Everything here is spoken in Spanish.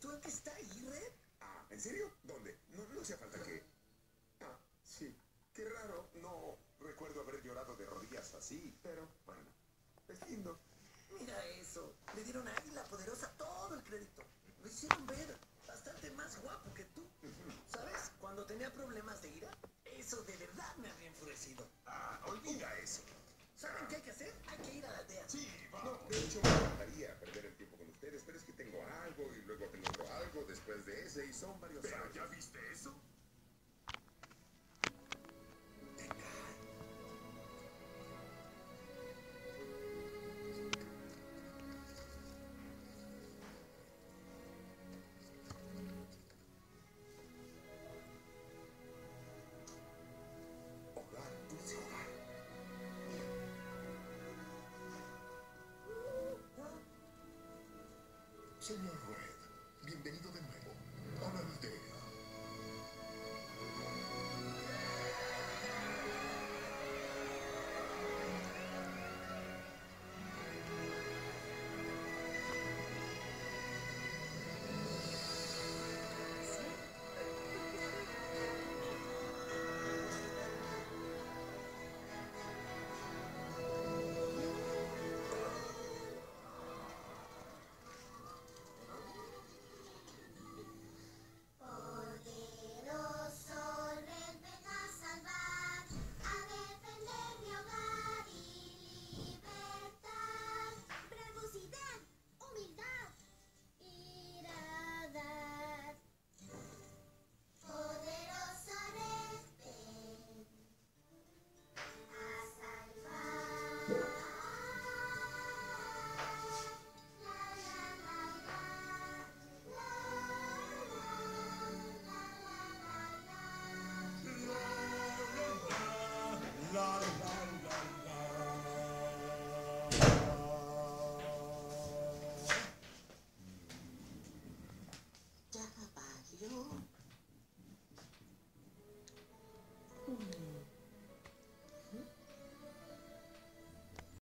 tú el que está ahí, Red? Ah, ¿en serio? ¿Dónde? No hacía falta que... Ah, sí. Qué raro. No recuerdo haber llorado de rodillas así, pero bueno, es lindo. Mira eso. Le dieron a Águila Poderosa todo el crédito. Lo hicieron ver bastante más guapo que tú. ¿Sabes? Cuando tenía problemas de ira, eso de verdad me había enfurecido. Ah, olvida eso. ¿Saben qué hay que hacer? Hay que ir a la aldea. Sí, vamos. No, de hecho me encantaría perder el tiempo con ustedes, pero es que tengo algo y luego tengo otro algo después de ese y son varios ¿Pero años. ya viste eso? Hogar, dulce hogar. Señor Red, bienvenido de nuevo a la aldea. Poderoso Red, ven a salvar, a defender mi hogar y libertad. Bravosidad, humildad, iradad. Poderoso Red, ven a salvar. La, la, la, la, la, la, la, la. La